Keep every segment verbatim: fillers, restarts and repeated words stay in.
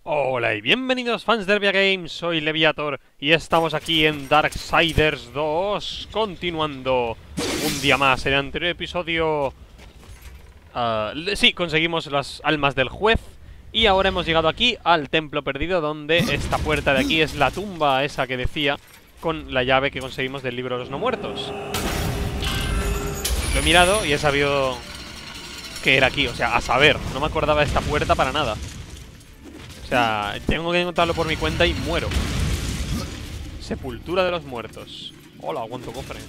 Hola y bienvenidos fans de Hervia Games, soy Leviator y estamos aquí en Darksiders dos, continuando un día más. En el anterior episodio, uh, sí, conseguimos las almas del juez y ahora hemos llegado aquí al templo perdido, donde esta puerta de aquí es la tumba esa que decía, con la llave que conseguimos del libro de los no muertos. Lo he mirado y he sabido que era aquí, o sea, a saber, no me acordaba de esta puerta para nada. O sea, tengo que encontrarlo por mi cuenta y muero. Sepultura de los muertos. Hola, aguanto cofre.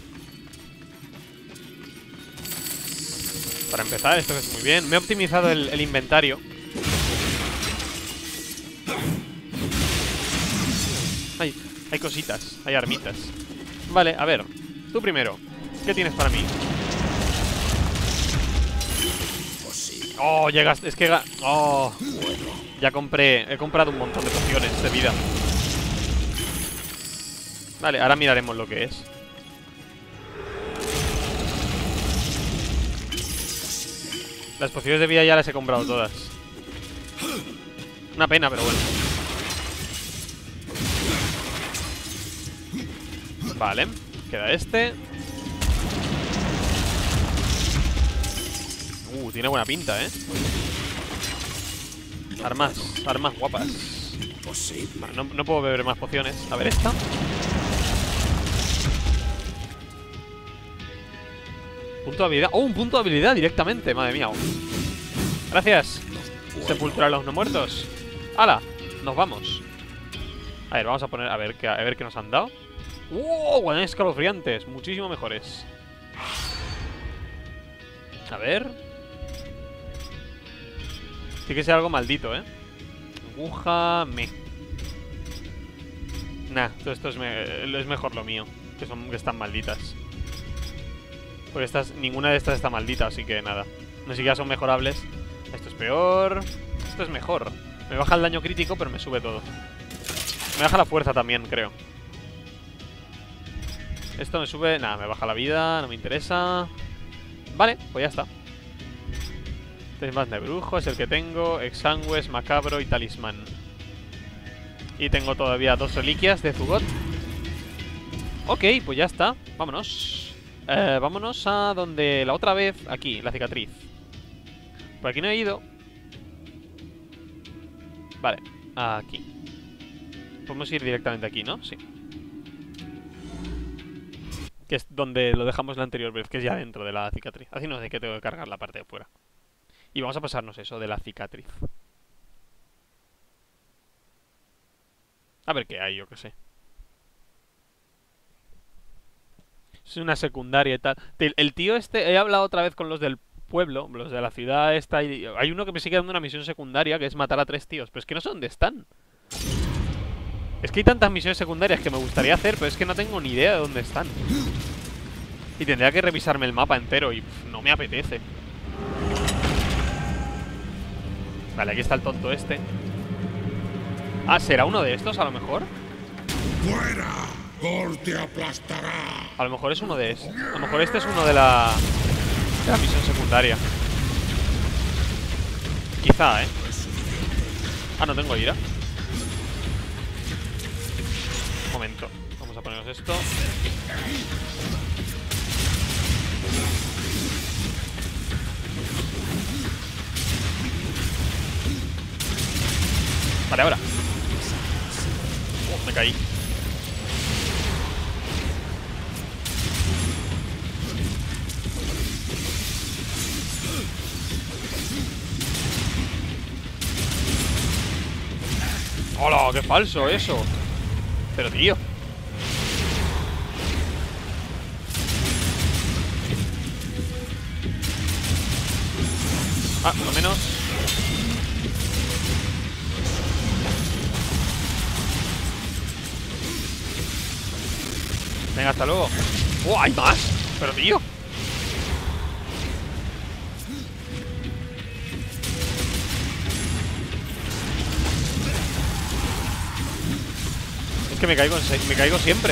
Para empezar, esto es muy bien. Me he optimizado el, el inventario. Hay, hay cositas, hay armitas. Vale, a ver, tú primero. ¿Qué tienes para mí? Oh, llegas, es que... Oh, ya compré, he comprado un montón de pociones de vida. Vale, ahora miraremos lo que es. Las pociones de vida ya las he comprado todas. Una pena, pero bueno. Vale, queda este. Uh, tiene buena pinta, ¿eh? Armas, armas guapas. Vale, no, no puedo beber más pociones. A ver esta. Punto de habilidad. Oh, un punto de habilidad directamente, madre mía. Gracias. Sepultura a los no muertos. ¡Hala! Nos vamos. A ver, vamos a poner, a ver qué, a ver qué nos han dado. ¡Uh! Guadañas escalofriantes, muchísimo mejores. A ver. Sí que sea algo maldito, ¿eh? Aguja, me. Nah, todo esto es, me... es mejor lo mío. Que son que están malditas. Porque estas, ninguna de estas está maldita, así que nada. No siquiera son mejorables. Esto es peor. Esto es mejor. Me baja el daño crítico, pero me sube todo. Me baja la fuerza también, creo. Esto me sube... Nada, me baja la vida, no me interesa. Vale, pues ya está. Este más de brujo, es el que tengo. Exangües, macabro y talismán. Y tengo todavía dos reliquias de Zugot. Ok, pues ya está. Vámonos. Eh, vámonos a donde la otra vez. Aquí, la cicatriz. Por aquí no he ido. Vale, aquí. Podemos ir directamente aquí, ¿no? Sí. Que es donde lo dejamos la anterior vez, que es ya dentro de la cicatriz. Así no sé que tengo que cargar la parte de fuera. Y vamos a pasarnos eso de la cicatriz. A ver qué hay, yo qué sé. Es una secundaria y tal. El tío este, he hablado otra vez con los del pueblo, los de la ciudad esta. Y hay uno que me sigue dando una misión secundaria, que es matar a tres tíos. Pero es que no sé dónde están. Es que hay tantas misiones secundarias que me gustaría hacer, pero es que no tengo ni idea de dónde están. Y tendría que revisarme el mapa entero y pff, no me apetece. Vale, aquí está el tonto este. Ah, ¿será uno de estos a lo mejor? ¡Fuera! ¡Gor te aplastará! A lo mejor es uno de estos. A lo mejor este es uno de la... de la misión secundaria. Quizá, ¿eh? Ah, no tengo ira. Un momento. Vamos a ponernos esto. Vale, ahora. Oh, me caí. ¡Hola! ¡Qué falso eso! Pero tío. Ah, por lo menos. Venga, hasta luego. ¡Oh, hay más! Pero tío. Es que me caigo, en me caigo siempre.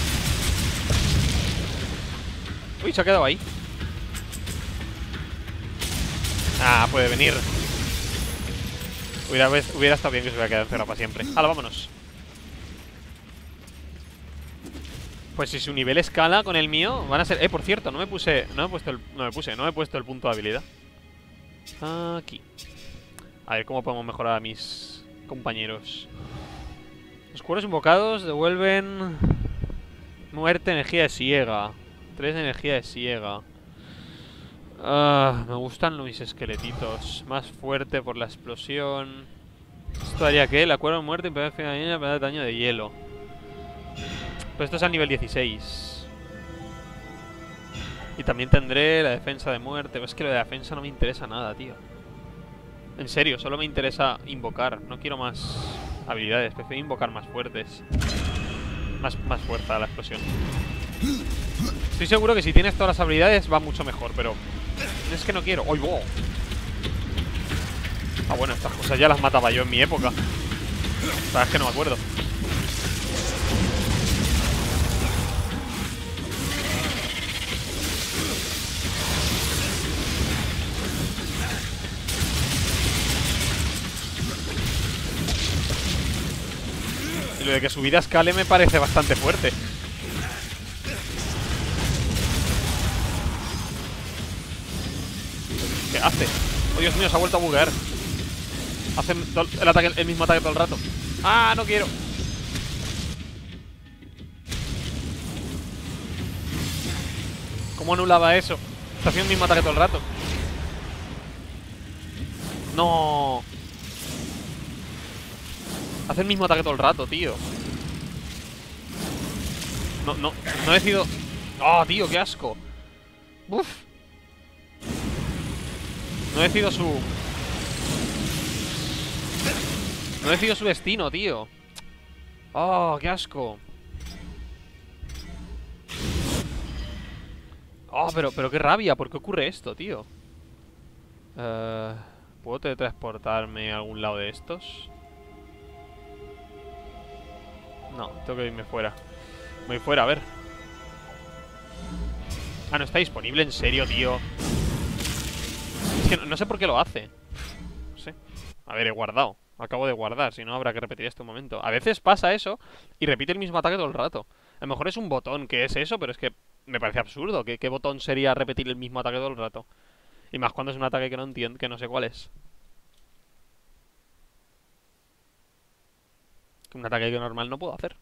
Uy, se ha quedado ahí. Ah, puede venir. Hubiera, hubiera estado bien que se hubiera quedado encerrado para siempre. ¡Hala, vámonos! Pues si su nivel escala con el mío, van a ser... Eh, por cierto, no me puse... No me he puesto el... No me puse, no me he puesto el punto de habilidad. Aquí. A ver cómo podemos mejorar a mis compañeros. Los cueros invocados devuelven... Muerte, energía de ciega. Tres de energía de ciega. Uh, me gustan mis esqueletitos. Más fuerte por la explosión. Esto haría que la cuero de muerte impide de daño de hielo. Pero esto es al nivel dieciséis. Y también tendré la defensa de muerte. Pero es que lo de la defensa no me interesa nada, tío. En serio, solo me interesa invocar. No quiero más habilidades. Prefiero invocar más fuertes. Más, más fuerza a la explosión. Estoy seguro que si tienes todas las habilidades va mucho mejor, pero es que no quiero. ¡Ay, wow! Ah, bueno, estas cosas ya las mataba yo en mi época. Sabes que no me acuerdo. Y lo de que su vida escale me parece bastante fuerte. ¿Qué hace? Oh, Dios mío, se ha vuelto a buguear. Hace el, ataque, el mismo ataque todo el rato. ¡Ah, no quiero! ¿Cómo anulaba eso? Está haciendo el mismo ataque todo el rato. ¡No! Hace el mismo ataque todo el rato, tío. No, no, no he decidido... ¡Oh, tío, qué asco! ¡Uf! No he decidido su... No he decidido su destino, tío. ¡Oh, qué asco! ¡Oh, pero, pero qué rabia! ¿Por qué ocurre esto, tío? Uh, ¿Puedo teletransportarme a algún lado de estos? No, tengo que irme fuera. Me voy fuera, a ver. Ah, no está disponible, en serio, tío. Es que no, no sé por qué lo hace. No sé. A ver, he guardado. Acabo de guardar, si no habrá que repetir este momento. A veces pasa eso y repite el mismo ataque todo el rato. A lo mejor es un botón que es eso, pero es que me parece absurdo. ¿Qué, qué botón sería repetir el mismo ataque todo el rato? Y más cuando es un ataque que no entiendo, que no sé cuál es. Un ataque que normal no puedo hacer.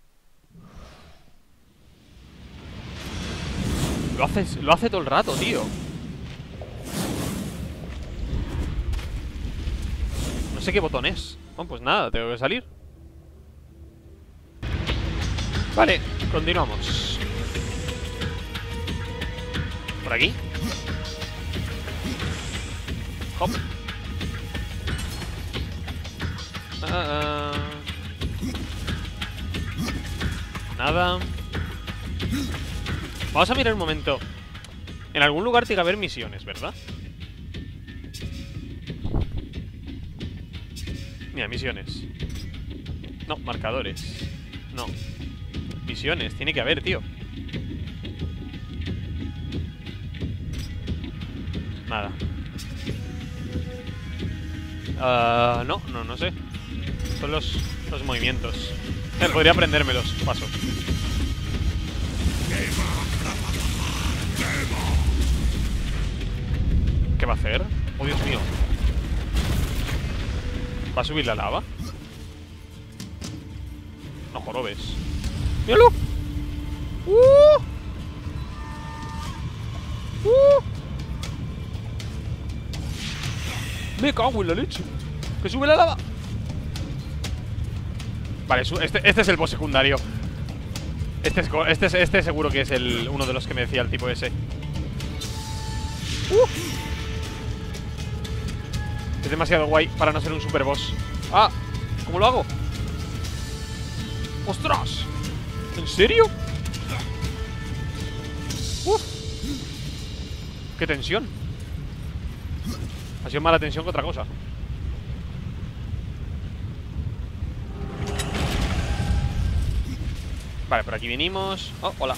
Lo hace, lo hace todo el rato, tío. No sé qué botón es. Bueno, pues nada, tengo que salir. Vale, continuamos. Por aquí. Hop. Ah, nada. Vamos a mirar un momento. En algún lugar tiene que haber misiones, ¿verdad? Mira, misiones. No, marcadores. No. Misiones, tiene que haber, tío. Nada. Uh, no, no, no sé. Son los, los movimientos. Eh, podría aprendérmelos, paso. ¿Qué va a hacer? Oh, Dios mío. ¿Va a subir la lava? No jorobes. ¡Míralo! ¡Uh! ¡Uh! Me cago en la leche. ¡Que sube la lava! Vale, este, este es el boss secundario. Este es, este es este seguro que es el uno de los que me decía el tipo ese. ¡Uh! Es demasiado guay para no ser un super boss. ¡Ah! ¿Cómo lo hago? ¡Ostras! ¿En serio? ¡Uf! ¡Qué tensión! Ha sido más la tensión que otra cosa. Vale, por aquí venimos. Oh, hola.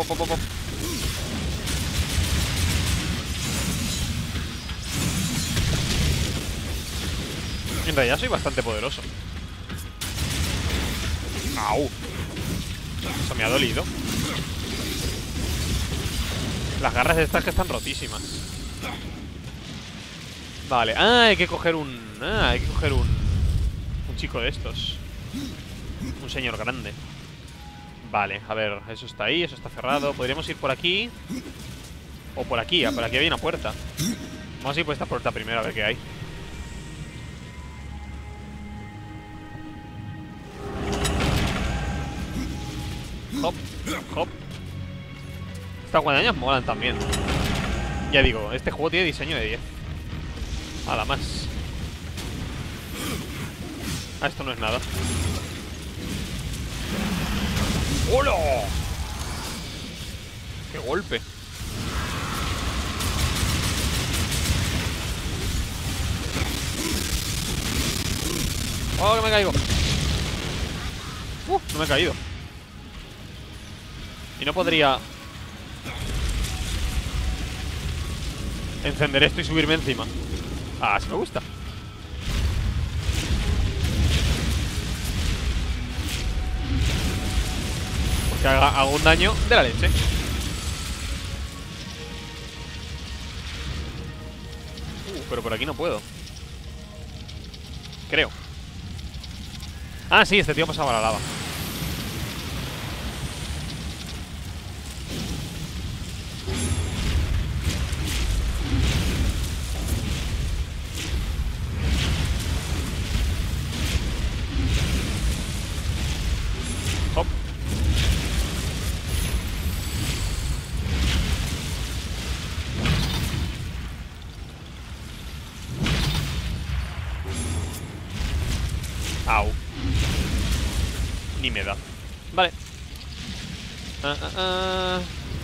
op, op, op, op. En realidad soy bastante poderoso. ¡Au! Eso me ha dolido. Las garras de estas que están rotísimas. Vale, ah, hay que coger un... Ah, hay que coger un... Un chico de estos. Un señor grande. Vale, a ver, eso está ahí, eso está cerrado. Podríamos ir por aquí. O por aquí, por aquí hay una puerta. Vamos a ir por esta puerta primero a ver qué hay. Hop, hop. Estas guadañas molan también. Ya digo, este juego tiene diseño de diez. Nada más. Ah, esto no es nada. ¡Hola! ¡Qué golpe! ¡Oh, que me caigo! ¡Uh! No me he caído. Y no podría encender esto y subirme encima. Ah, sí me gusta. Porque haga, hago un daño de la leche. Uh, pero por aquí no puedo. Creo. Ah, sí, este tío pasaba la lava. Hop. Au. Ni me da. Vale. Ah, ah, ah.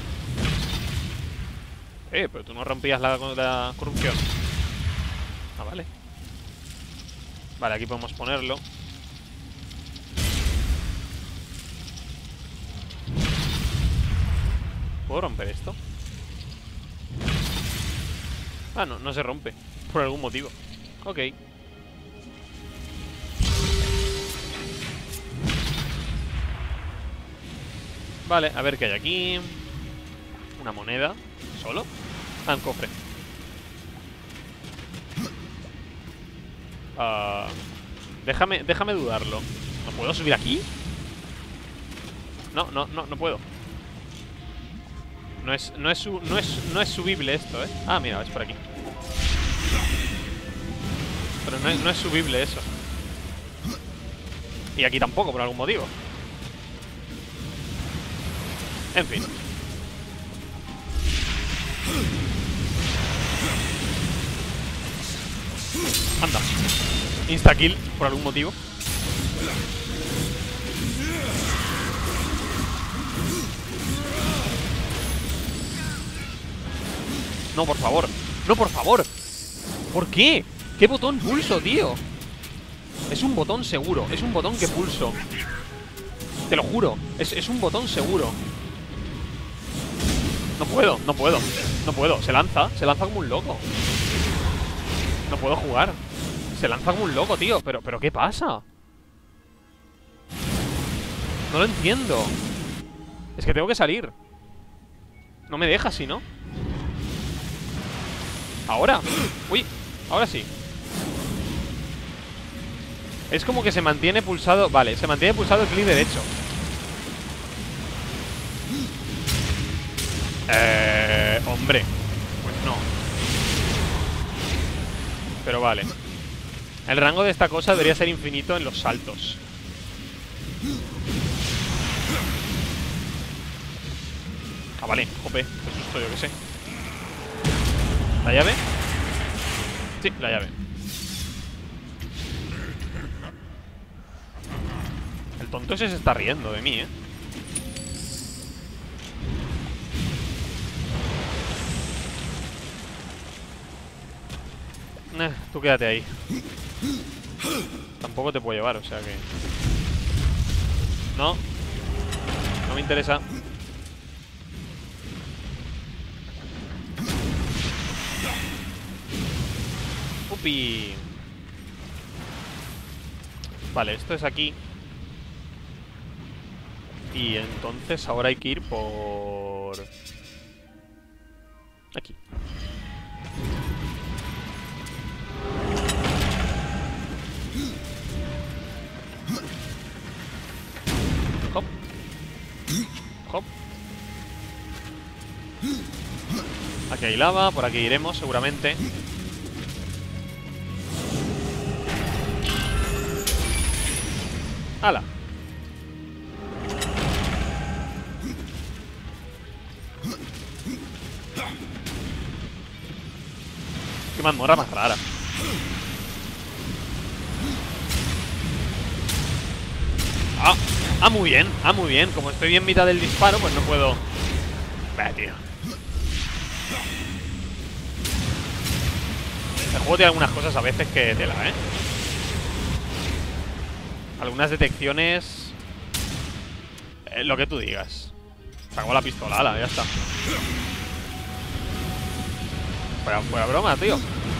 Eh, pero tú no rompías la, la corrupción. Ah, vale. Vale, aquí podemos ponerlo. ¿Puedo romper esto? Ah, no, no se rompe. Por algún motivo. Ok. Vale, a ver qué hay aquí. Una moneda. ¿Solo? Ah, un cofre. Uh, déjame, déjame dudarlo. ¿No puedo subir aquí? No, no, no, no puedo. No es, no es, no es, no es subible esto, ¿eh? Ah, mira, es por aquí. Pero no es, no es subible eso. Y aquí tampoco, por algún motivo. En fin. Anda. Insta-kill, por algún motivo. No, por favor. No, por favor. ¿Por qué? ¿Qué botón pulso, tío? Es un botón seguro. Es un botón que pulso. Te lo juro. Es, es un botón seguro. No puedo, no puedo. No puedo. Se lanza. Se lanza como un loco. No puedo jugar. Se lanza como un loco, tío. Pero, pero ¿qué pasa? No lo entiendo. Es que tengo que salir. No me deja, si no. Ahora. Uy, ahora sí. Es como que se mantiene pulsado. Vale, se mantiene pulsado el clic derecho. Eh... Hombre. Pues no. Pero vale. El rango de esta cosa debería ser infinito en los saltos. Ah, vale, jope. Qué susto, yo que sé. ¿La llave? Sí, la llave. El tonto ese se está riendo de mí, ¿eh? Eh, tú quédate ahí. Tampoco te puedo llevar, o sea que... No. No me interesa. Yupi. Vale, esto es aquí. Y entonces ahora hay que ir por... aquí. Hop. Hop. Aquí hay lava, por aquí iremos seguramente. ¡Hala! Qué mazmorra más rara. Ah, ah, muy bien, ah, muy bien. Como estoy en mitad del disparo, pues no puedo... Bah, tío. El juego tiene algunas cosas a veces que tela, ¿eh? Algunas detecciones... Eh, lo que tú digas. Sacó la pistola, ala, ya está. Fuera, fuera broma, tío.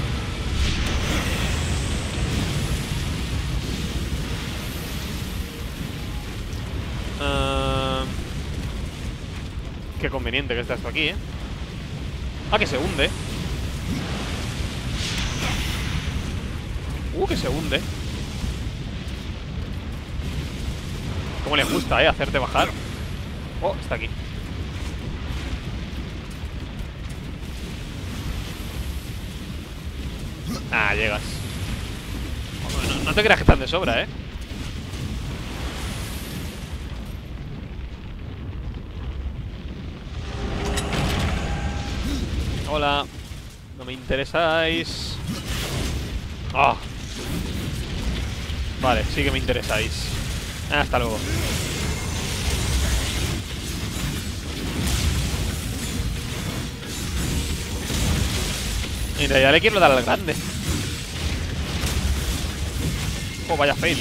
Uh... Qué conveniente que esté esto aquí, ¿eh? Ah, que se hunde. Uh, que se hunde. Cómo le gusta, eh, hacerte bajar. Oh, está aquí. Ah, llegas. No, no te creas que están de sobra, eh. Hola. No me interesáis. Ah. Vale, sí que me interesáis. Hasta luego. En realidad le quiero dar al grande. Oh, vaya fail.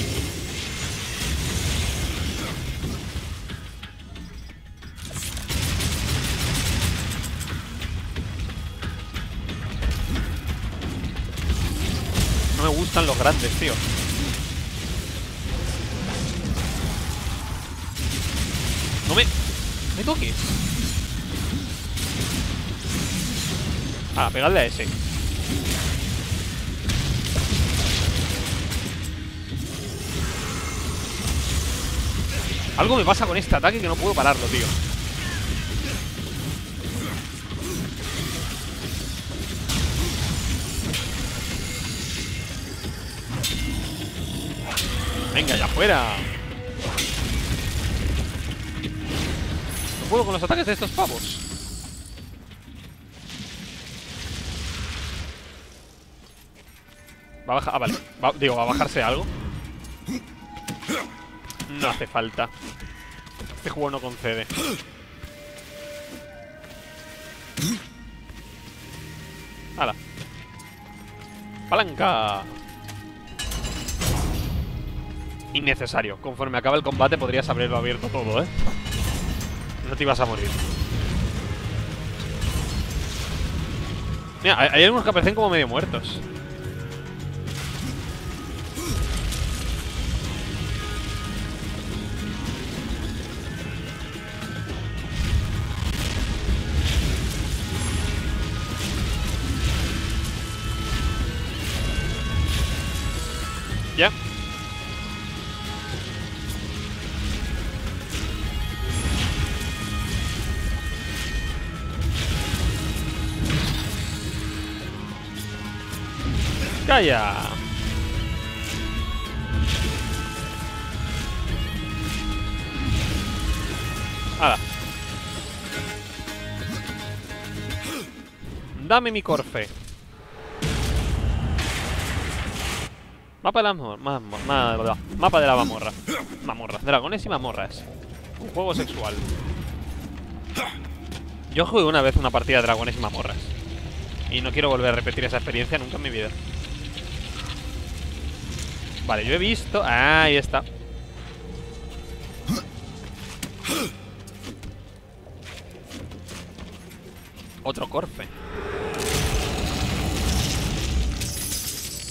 No me gustan los grandes, tío. No me... me toques. Ah, pegarle a ese. Algo me pasa con este ataque que no puedo pararlo, tío. Venga, ya fuera. No puedo con los ataques de estos pavos. Va a bajar... Ah, vale. Va, digo, ¿va a bajarse algo? No hace falta. Este juego no concede. ¡Hala! ¡Palanca! Innecesario. Conforme acaba el combate podrías haberlo abierto todo, ¿eh? No te ibas a morir. Mira, hay, hay algunos que aparecen como medio muertos. Ya. Calla. Hala. Dame mi corfe. Mapa de la mamorra. Mapa de la mamorra. Mamorra. Dragones y mamorras. Un juego sexual. Yo jugué una vez una partida de dragones y mamorras. Y no quiero volver a repetir esa experiencia nunca en mi vida. Vale, yo he visto... Ah, ahí está. Otro corfe.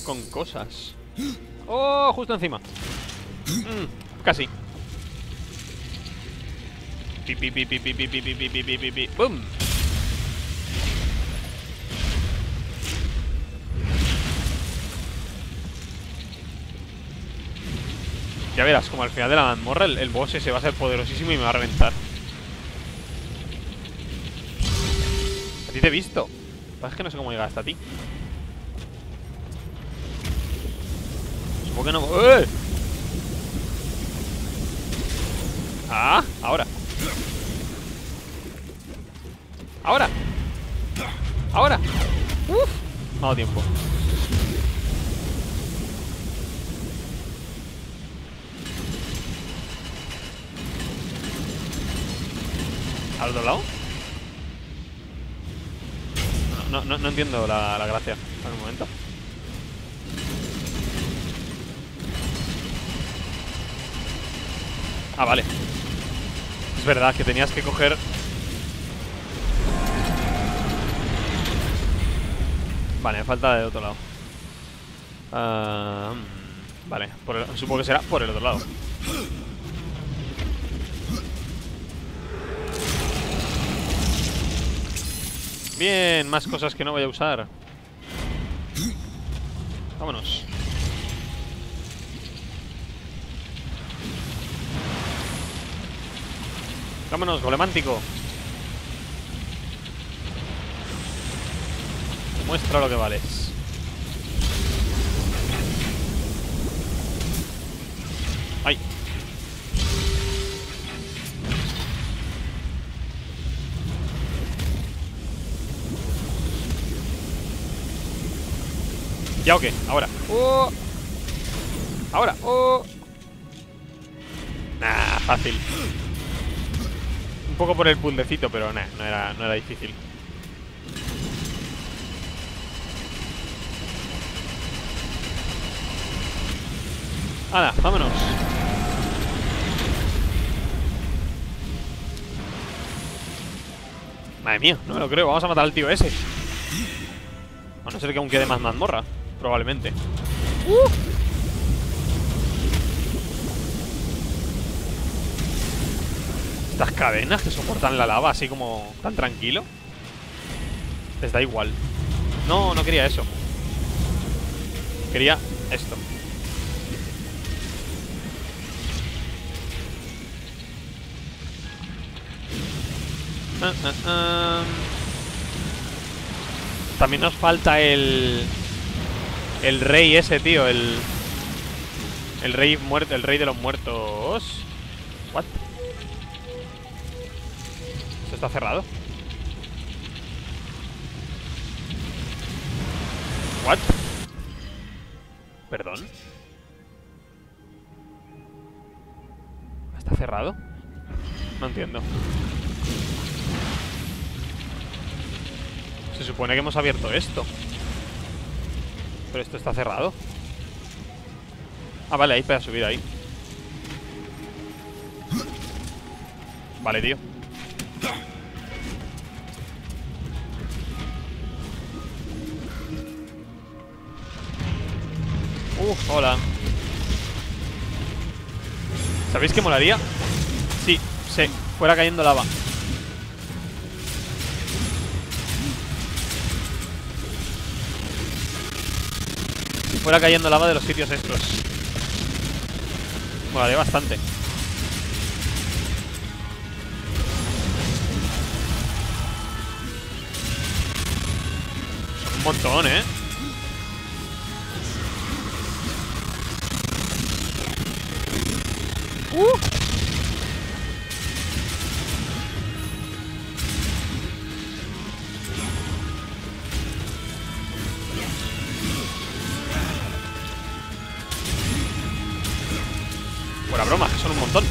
con cosas. ¡Oh! Justo encima. Mm, casi. Pi, pi, pi, pi, pi, pi, pi, pi, pi, pi, pi, pi. ¡Bum! Ya verás, como al final de la mazmorra el, el boss ese va a ser poderosísimo y me va a reventar. A ti te he visto. Lo que pasa es que no sé cómo llegar hasta ti. Supongo que no... ¡Eh! Ah, ahora. Ahora. Ahora. Uf, me ha dado tiempo. ¿Al otro lado? No, no, no entiendo la, la gracia. En un momento. Ah, vale. Es verdad que tenías que coger... Vale, me falta del otro lado. uh, Vale, por el, supongo que será por el otro lado. Bien, más cosas que no voy a usar. Vámonos. Vámonos, golemántico. Muestra lo que vales. ¡Ay! ¿Ya o qué? Ahora. ¡Oh! Ahora. ¡Oh! Nah, fácil. Un poco por el puzzlecito, pero nah, no era, no era difícil. ¡Hala! ¡Vámonos! Madre mía, no me lo creo. Vamos a matar al tío ese. A no ser que aún quede más mazmorra. Probablemente. ¡Uh! Estas cadenas que soportan la lava así como tan tranquilo. Les da igual. No, no quería eso. Quería esto. Ah, ah, ah. También nos falta el... El rey ese, tío. El... El rey muerto, el rey de los muertos. What? ¿Esto está cerrado? What? ¿Perdón? ¿Está cerrado? No entiendo. Se supone que hemos abierto esto. Pero esto está cerrado. Ah, vale, ahí para subir ahí. Vale, tío. Uf, hola. ¿Sabéis qué molaría? Sí, sí, fuera cayendo lava. Fuera cayendo lava de los sitios estos. Molaría bastante. Son un montón, ¿eh? Uh. Fuera broma, que son un montón.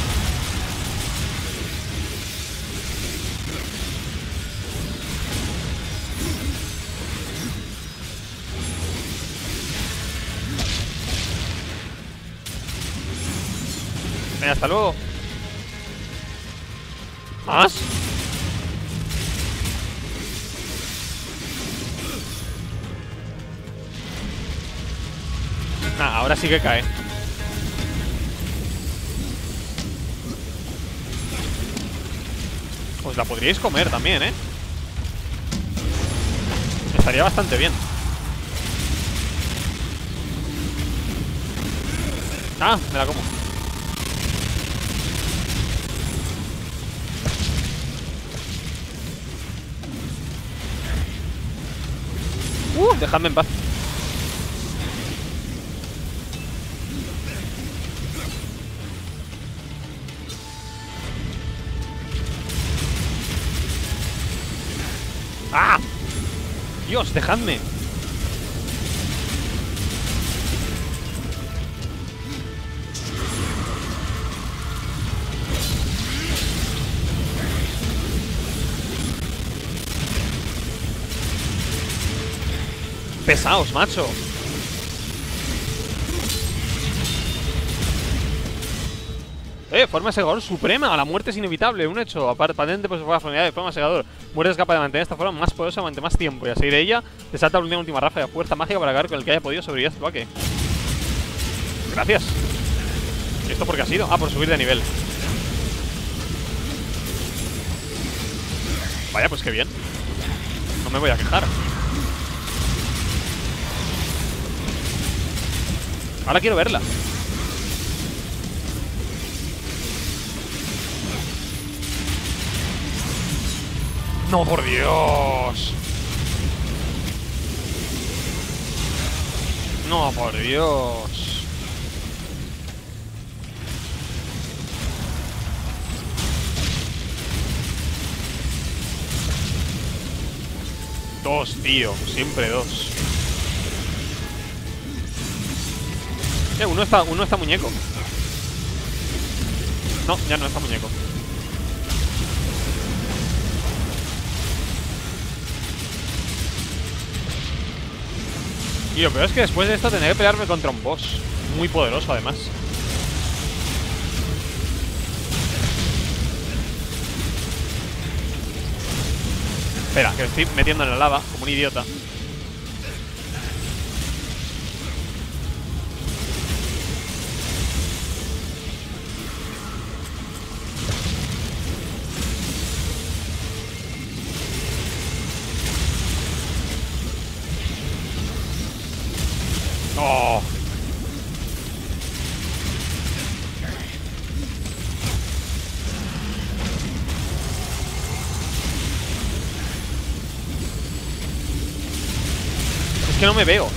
Venga, hasta luego. ¿Más? Nah, ahora sí que cae. Pues la podríais comer también, ¿eh? Estaría bastante bien. Ah, me la como. Uh, dejadme en paz. ¡Ah! Dios, dejadme. Pesaos, macho. Eh, forma segador suprema. La muerte es inevitable. Un hecho. Aparte, patente por su familiar de forma segador. Muerte es capaz de mantener esta forma más poderosa durante más tiempo. Y así de ella, desata una última ráfaga de fuerza mágica para acabar con el que haya podido sobrevivir a este ataque. Gracias. ¿Y esto por qué ha sido? Ah, por subir de nivel. Vaya, pues qué bien. No me voy a quejar. Ahora quiero verla. No, por Dios. No, por Dios. Dos, tío. Siempre dos. Eh, uno está, uno está muñeco. No, ya no está muñeco. Y lo peor es que después de esto tendré que pelearme contra un boss muy poderoso, además. Espera, que me estoy metiendo en la lava como un idiota. Oh. Es que no me veo.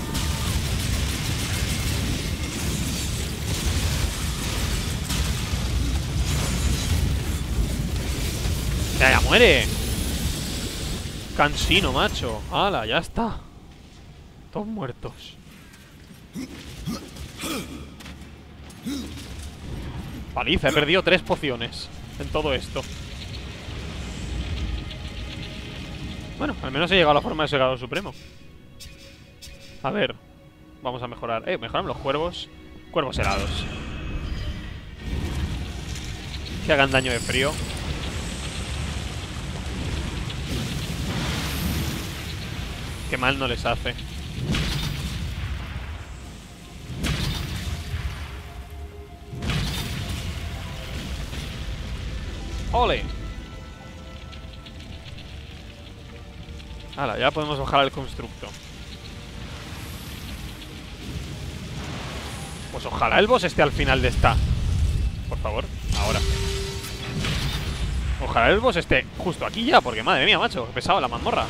Ya, ya muere. Cansino, macho. Hala, ya está. Todos muertos. Paliza, he perdido tres pociones en todo esto. Bueno, al menos he llegado a la forma de segador supremo. A ver, vamos a mejorar. Eh, mejoran los cuervos. Cuervos helados. Que hagan daño de frío. Qué mal no les hace. ¡Ole! Hala, ya podemos bajar al constructo. Pues ojalá el boss esté al final de esta. Por favor, ahora. Ojalá el boss esté justo aquí ya, porque madre mía, macho, qué pesado la mazmorra.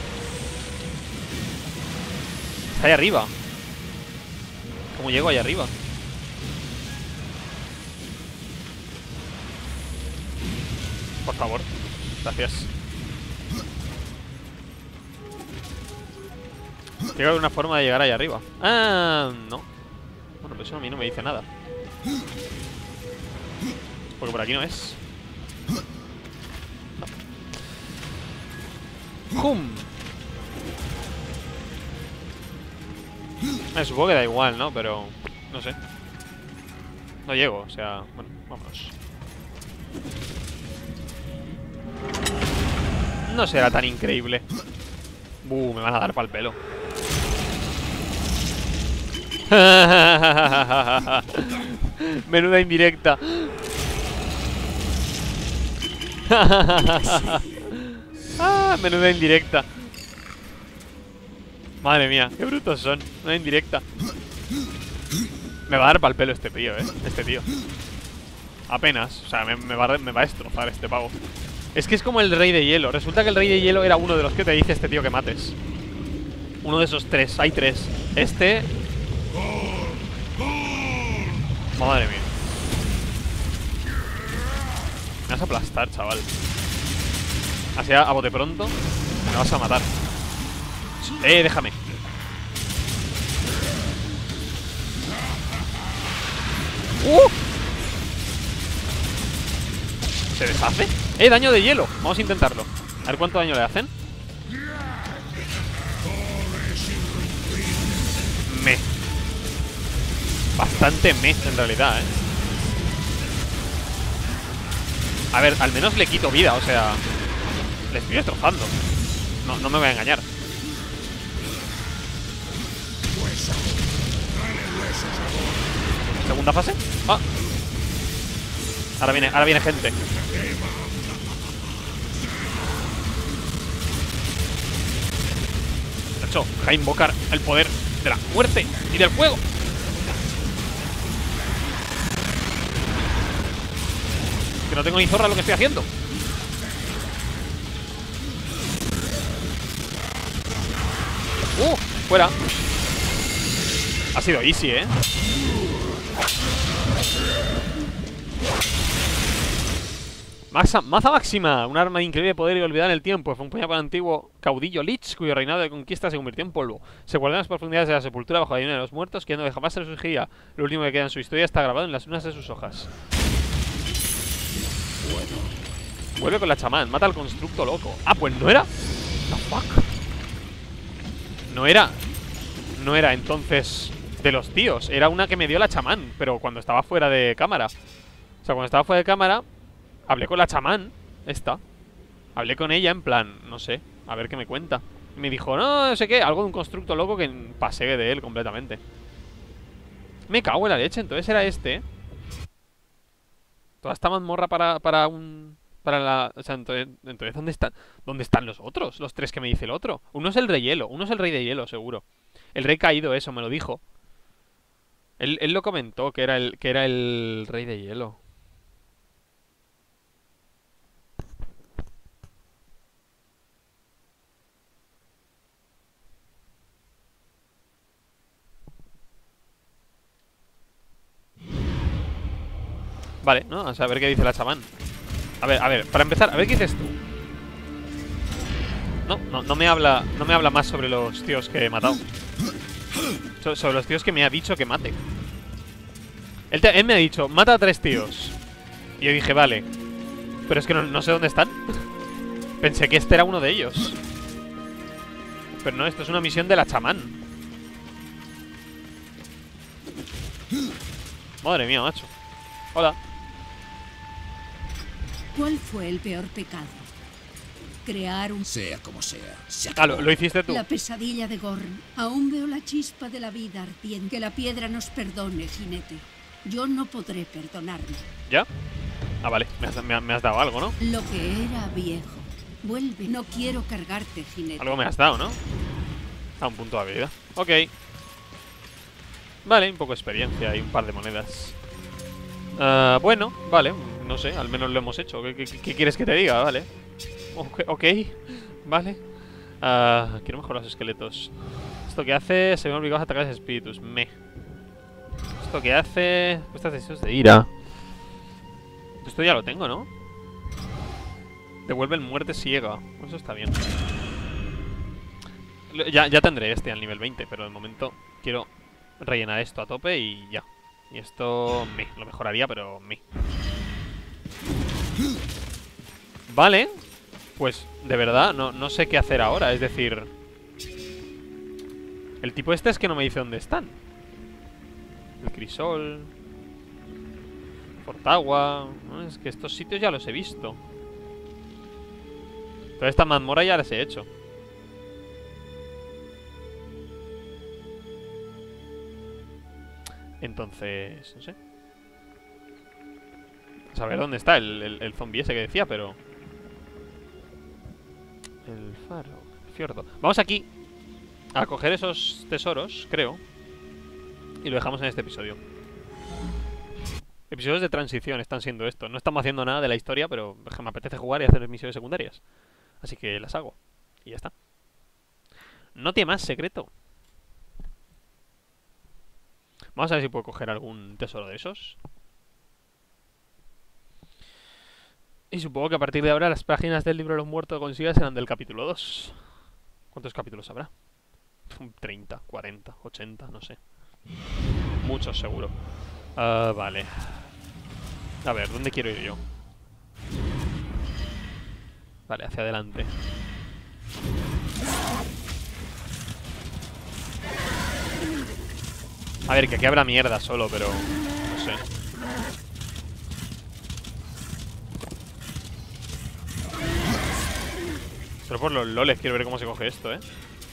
Está ahí arriba. ¿Cómo llego ahí arriba? Por favor, gracias. Tiene que haber una forma de llegar ahí arriba. Ah, no. Bueno, pues eso a mí no me dice nada. Porque por aquí no es. No. ¡Hum! Me supongo que da igual, ¿no? Pero... no sé. No llego, o sea... bueno, vámonos. No será tan increíble. Buh, me van a dar pa'l pelo. Menuda indirecta. Ah, menuda indirecta. Madre mía, qué brutos son. Una indirecta. Me va a dar pa'l pelo este tío, eh. Este tío. Apenas. O sea, me, me, va a, me va a destrozar este pavo. Es que es como el rey de hielo. Resulta que el rey de hielo era uno de los que te dice este tío que mates. Uno de esos tres. Hay tres. Este. Madre mía. Me vas a aplastar, chaval. Así a, a bote pronto. Me vas a matar. Eh, déjame. ¡Uh! ¿Se deshace? ¡Eh, daño de hielo! Vamos a intentarlo. A ver cuánto daño le hacen. Me. Bastante me, en realidad, eh. A ver, al menos le quito vida, o sea... Le estoy destrozando. No, no me voy a engañar. Segunda fase. Ah. Ahora viene, ahora viene gente. De hecho, deja invocar el poder de la muerte y del fuego. Que no tengo ni zorra lo que estoy haciendo. Uh, fuera. Ha sido easy, eh. Maxa, maza máxima, un arma de increíble poder y olvidar en el tiempo. Fue un puñado por el antiguo caudillo Lich, cuyo reinado de conquista se convirtió en polvo. Se guardó en las profundidades de la sepultura bajo la línea de los muertos, que no deja más se resurgiría. Lo último que queda en su historia está grabado en las unas de sus hojas. Bueno. Vuelve con la chamán, mata al constructo loco. Ah, pues no era. The fuck. No era. No era entonces de los tíos. Era una que me dio la chamán, pero cuando estaba fuera de cámara. O sea, cuando estaba fuera de cámara, hablé con la chamán. Esta. Hablé con ella en plan, no sé, a ver qué me cuenta. Y me dijo, no, no sé qué, algo de un constructo loco que pasé de él completamente. Me cago en la leche, entonces era este, ¿eh? Toda esta mazmorra para, para un... Para la... O sea, entonces, entonces ¿dónde están? ¿Dónde están los otros? Los tres que me dice el otro. Uno es el rey hielo, uno es el rey de hielo, seguro. El rey caído, eso, me lo dijo. Él, él lo comentó, que era el, que era el rey de hielo. Vale, ¿no? O sea, a ver qué dice la chamán. A ver, a ver, para empezar, a ver qué dices tú. No, no, no me habla. No me habla más sobre los tíos que he matado. So, sobre los tíos que me ha dicho que mate. Él, te, él me ha dicho, mata a tres tíos. Y yo dije, vale. Pero es que no, no sé dónde están. Pensé que este era uno de ellos. Pero no, esto es una misión de la chamán. Madre mía, macho. Hola. ¿Cuál fue el peor pecado? Crear un... Sea como sea. Se Ah, lo, lo hiciste tú. La pesadilla de Gorn. Aún veo la chispa de la vida ardiente. Que la piedra nos perdone, jinete. Yo no podré perdonarme. ¿Ya? Ah, vale. Me has, me, me has dado algo, ¿no? Lo que era viejo. Vuelve. No quiero cargarte, jinete. Algo me has dado, ¿no? A un punto de habilidad. Ok. Vale, un poco de experiencia y un par de monedas. Uh, bueno, vale. No sé, al menos lo hemos hecho. ¿Qué, qué, qué quieres que te diga? Vale. Ok, okay. Vale. Uh, quiero mejorar los esqueletos. Esto que hace, se ven obligados a atacar a los espíritus. Me. Esto que hace, estas deseos de ira. Esto ya lo tengo, ¿no? Devuelven muerte ciega. Eso está bien. Ya, ya tendré este al nivel veinte, pero de momento quiero rellenar esto a tope y ya. Y esto me lo mejoraría, pero me. Vale. Pues, de verdad, no, no sé qué hacer ahora. Es decir, el tipo este es que no me dice dónde están. El crisol, Fortagua, ¿no? Es que estos sitios ya los he visto. Toda esta mazmorra ya las he hecho. Entonces, no sé. A saber dónde está el, el, el zombie ese que decía, pero... El faro, el fiordo. Vamos aquí a coger esos tesoros, creo. Y lo dejamos en este episodio. Episodios de transición están siendo estos. No estamos haciendo nada de la historia, pero me apetece jugar y hacer misiones secundarias. Así que las hago. Y ya está. No tiene más secreto. Vamos a ver si puedo coger algún tesoro de esos. Y supongo que a partir de ahora las páginas del libro de los muertos consigas serán del capítulo dos. ¿Cuántos capítulos habrá? treinta, cuarenta, ochenta, no sé. Muchos seguro. Uh, vale. A ver, ¿dónde quiero ir yo? Vale, hacia adelante. A ver, que aquí habrá mierda solo, pero... no sé. Solo por los loles quiero ver cómo se coge esto, ¿eh?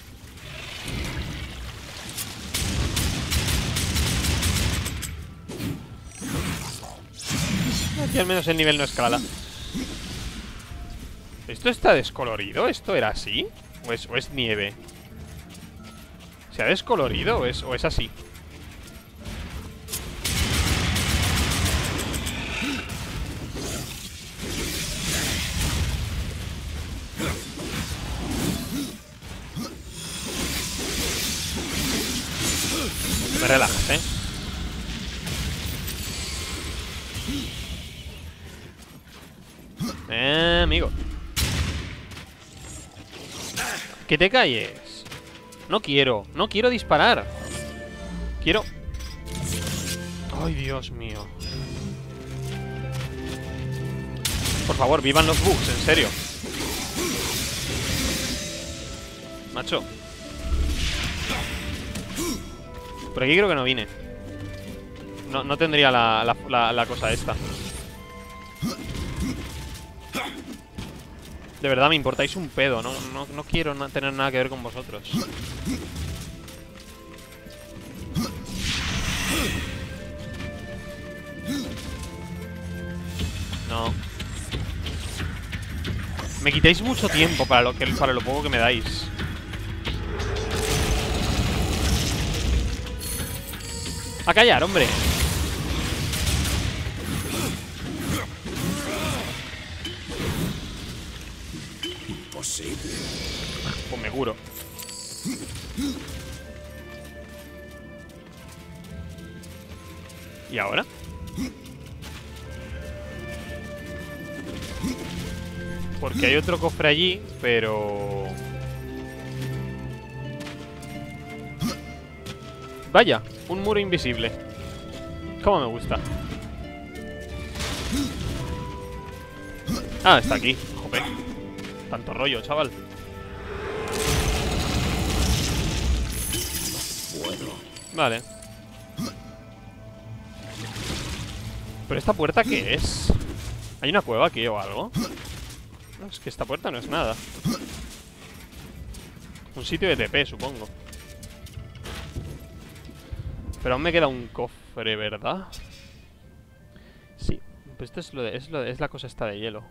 Aquí al menos el nivel no escala. ¿Esto está descolorido? ¿Esto era así? ¿O es, o es nieve? ¿Se ha descolorido o es, o es así? Me relajas, ¿eh? Eh, amigo. Que te calles. No quiero, no quiero disparar. Quiero... Ay, Dios mío. Por favor, vivan los bugs, en serio. Macho. Por aquí creo que no vine. No, no tendría la, la, la, la cosa esta. De verdad me importáis un pedo. No, no, no quiero na tener nada que ver con vosotros. No. Me quitáis mucho tiempo para lo, que, para lo poco que me dais. ¡A callar, hombre! Imposible. Pues me curo. ¿Y ahora? Porque hay otro cofre allí, pero... Vaya, un muro invisible. Cómo me gusta. Ah, está aquí. Jope. Tanto rollo, chaval. Bueno. Vale. ¿Pero esta puerta qué es? ¿Hay una cueva aquí o algo? No, es que esta puerta no es nada. Un sitio de T P, supongo. Pero aún me queda un cofre, ¿verdad? Sí. Pues esto es lo de, es, lo de, es la cosa esta de hielo.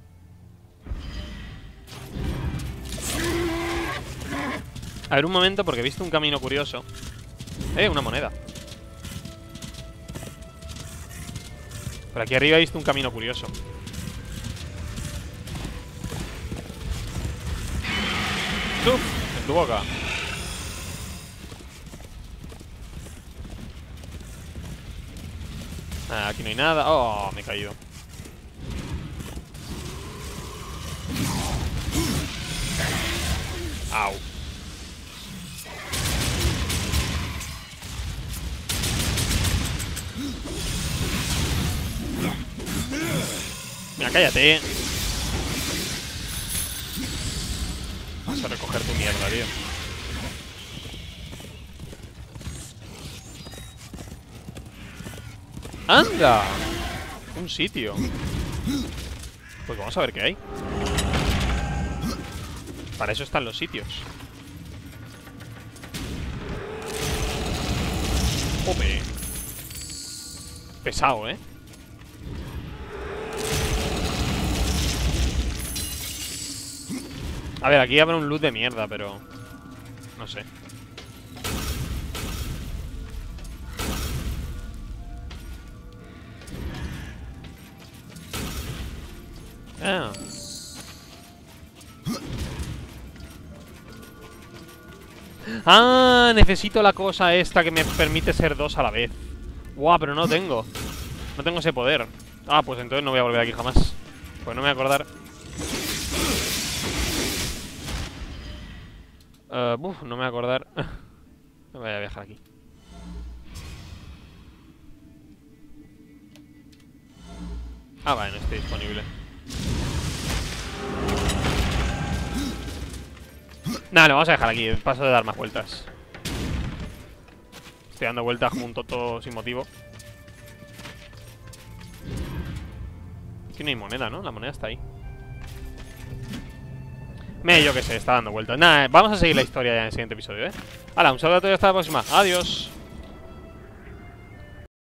A ver, un momento, porque he visto un camino curioso. Eh, una moneda. Por aquí arriba he visto un camino curioso. ¡Uf! En tu boca. Ah, aquí no hay nada. Oh, me he caído. Au. Mira, cállate. Vas a recoger tu mierda, tío. ¡Anda! Un sitio. Pues vamos a ver qué hay. Para eso están los sitios. Ope. pesado, ¿eh? A ver, aquí habrá un loot de mierda, pero... no sé. Ah. Ah, necesito la cosa esta que me permite ser dos a la vez. Guau, pero no tengo. No tengo ese poder. Ah, pues entonces no voy a volver aquí jamás. Pues no me voy a acordar. Uh, uf, no me voy a acordar. No voy a viajar aquí. Ah, vale, no estoy disponible. Nada, lo vamos a dejar aquí. Paso de dar más vueltas. Estoy dando vueltas como un tonto sin motivo. Aquí no hay moneda, ¿no? La moneda está ahí. Me, yo qué sé, está dando vueltas. Nada, vamos a seguir la historia ya en el siguiente episodio, ¿eh? Hala, un saludo a todos y hasta la próxima. Adiós.